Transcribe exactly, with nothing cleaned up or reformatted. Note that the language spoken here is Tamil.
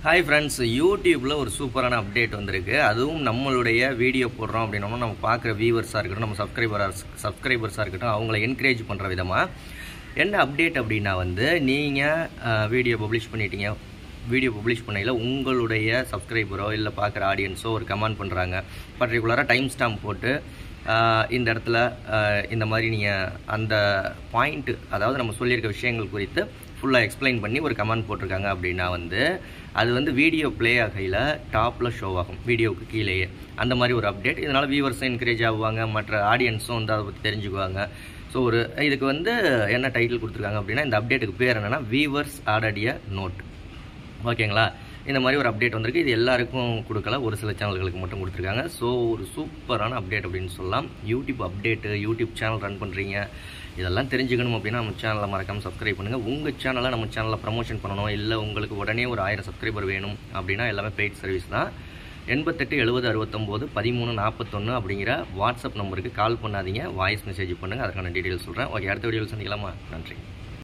ஹாய் ஃப்ரெண்ட்ஸ், யூடியூப்பில் ஒரு சூப்பரான அப்டேட் வந்திருக்கு. அதுவும் நம்மளுடைய வீடியோ போடுறோம் அப்படின்னா நம்ம பார்க்குற வியூவர்ஸாக இருக்கட்டும், நம்ம சப்ஸ்கிரைபராக சப்ஸ்கிரைபர்ஸாக இருக்கட்டும், அவங்கள என்கரேஜ் பண்ணுற விதமாக என்ன அப்டேட் அப்படின்னா வந்து நீங்கள் வீடியோ பப்ளிஷ் பண்ணிட்டீங்க. வீடியோ பப்ளிஷ் பண்ணையில் உங்களுடைய சப்ஸ்கிரைபரோ இல்லை பார்க்குற ஆடியன்ஸோ ஒரு கமெண்ட் பண்ணுறாங்க. பர்டிகுலராக டைம் ஸ்டாம்ப் போட்டு இந்த இடத்துல இந்த மாதிரி நீங்கள் அந்த பாயிண்ட்டு, அதாவது நம்ம சொல்லியிருக்க விஷயங்கள் குறித்து ஃபுல்லாக எக்ஸ்பிளைன் பண்ணி ஒரு கமெண்ட் போட்டிருக்காங்க அப்படின்னா வந்து அது வந்து வீடியோ ப்ளே ஆகையில் டாப்பில் ஷோ ஆகும், வீடியோவுக்கு கீழேயே. அந்த மாதிரி ஒரு அப்டேட். இதனால் வியூவர்ஸும் என்கரேஜ் ஆகுவாங்க, மற்ற ஆடியன்ஸும் வந்து அதை பற்றி தெரிஞ்சுக்குவாங்க. ஸோ ஒரு இதுக்கு வந்து என்ன டைட்டில் கொடுத்துருக்காங்க அப்படின்னா, இந்த அப்டேட்டுக்கு பேர் என்னென்னா வியூவர்ஸ் ஆடட் எ நோட். ஓகேங்களா? இந்த மாதிரி ஒரு அப்டேட் வந்திருக்கு. இது எல்லாருக்கும் கொடுக்கல, ஒரு சில சேனல்களுக்கு மட்டும் கொடுத்துருக்காங்க. ஸோ ஒரு சூப்பரான அப்டேட் அப்படின்னு சொல்லலாம். YouTube update, YouTube channel run பண்ணுறீங்க, இதெல்லாம் தெரிஞ்சுக்கணும் அப்படின்னா நம்ம சேனலை மறக்காமல் சப்ஸ்கிரைப் பண்ணுங்கள். உங்கள் சேனலை நம்ம சேனலில் ப்ரமோஷன் பண்ணணும், இல்லை உங்களுக்கு உடனே ஒரு ஆயிரம் சப்ஸ்கிரைபர் வேணும் அப்படின்னா எல்லாமே பெய்ட் சர்வீஸ் தான். எண்பத்தெட்டு எழுபது அறுபத்தொம்போது பதிமூணு நாற்பத்தொன்று அப்படிங்கிற வாட்ஸ்அப் நம்பருக்கு கால் பண்ணாதீங்க, வாய்ஸ் மெசேஜ் பண்ணுங்கள். அதுக்கான டீட்டெயில்ஸ் சொல்கிறேன். ஓகே, அடுத்த வீடியோவில் சந்திக்கலாமா? நன்றி.